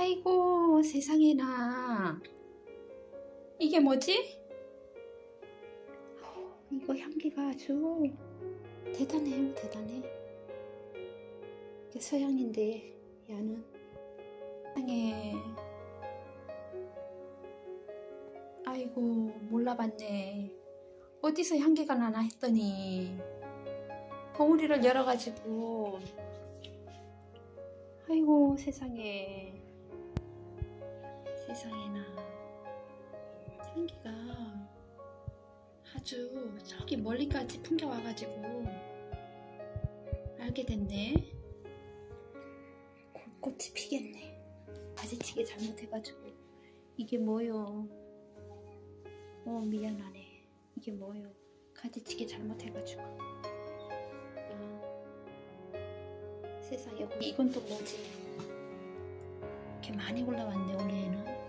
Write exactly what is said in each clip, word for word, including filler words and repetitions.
아이고 세상에나, 이게 뭐지? 이거 향기가 아주 대단해요. 대단해. 이게 서양인데 야는 세상에. 아이고 몰라봤네. 어디서 향기가 나나 했더니 봉우리를 열어가지고, 아이고 세상에. 세상에나 향기가 아주 저기 멀리까지 풍겨와가지고 알게 됐네. 꽃이 피겠네. 가지치기 잘못해가지고. 이게 뭐요? 어 미안하네. 이게 뭐요? 가지치기 잘못해가지고. 아, 세상에. 이건 또 뭐지? 이렇게 많이 올라왔네 올해에는.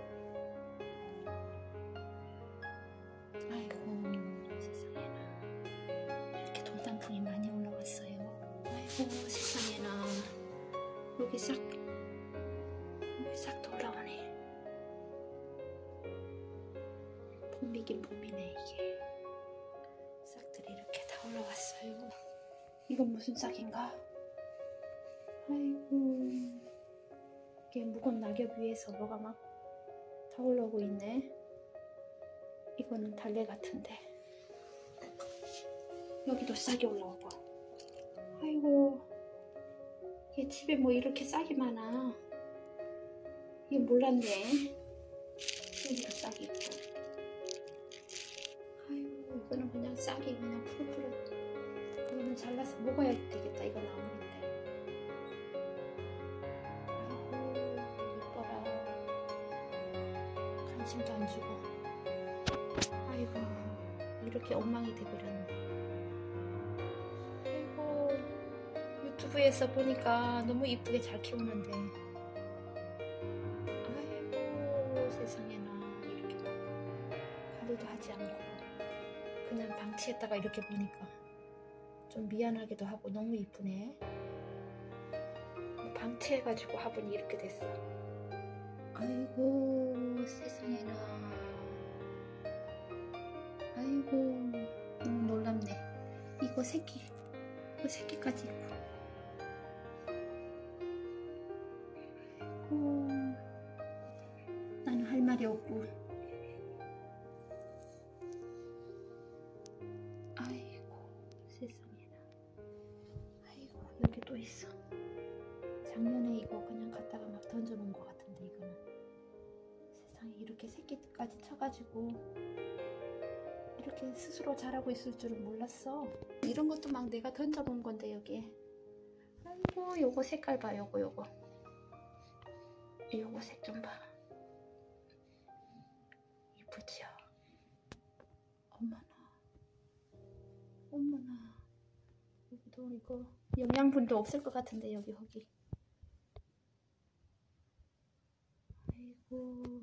아이고 세상에나, 이렇게 돌단풍이 많이 올라왔어요. 아이고 세상에나. 여기 싹 여기 싹 올라오네. 봄이긴 봄이네. 이게 싹들이 이렇게 다 올라왔어요. 이건 무슨 싹인가? 아이고, 이게 무거운 낙엽 위에서 뭐가 막 다 올라오고 있네. 이거는 달래 같은데. 여기도 싹이 올라오고. 아이고, 이게 집에 뭐 이렇게 싹이 많아. 이게 몰랐네. 여기도 싹이 있고. 아이고, 이거는 그냥 싹이 그냥 푸릇푸릇. 이거는 잘라서 먹어야 되겠다. 이거 나물인데. 관심도 안 주고. 아이고, 이렇게 엉망이 돼버렸네. 아이고, 유튜브에서 보니까 너무 이쁘게 잘 키우는데. 아이고 세상에나. 이렇게 관리도 하지 않고 그냥 방치했다가 이렇게 보니까 좀 미안하기도 하고. 너무 이쁘네. 방치해가지고 화분이 이렇게 됐어. 아이고 세상에나. 아이고 너무 놀랍네. 이거 새끼, 이거 새끼까지 있고. 아이고 나는 할 말이 없고. 아이고 세상에나. 아이고 여기 또 있어. 작년에 이거 그냥 갖다가 막 던져놓은 것 같은데, 이거는 세상에 이렇게 새끼까지 쳐가지고 이렇게 스스로 자라고 있을 줄은 몰랐어. 이런 것도 막 내가 던져놓은 건데 여기에. 아이고 요거 색깔 봐. 요거 요거 요거 색 좀 봐. 이쁘지요? 어머나 어머나. 여기도 이거 영양분도 없을 것 같은데 여기 여기. 아이고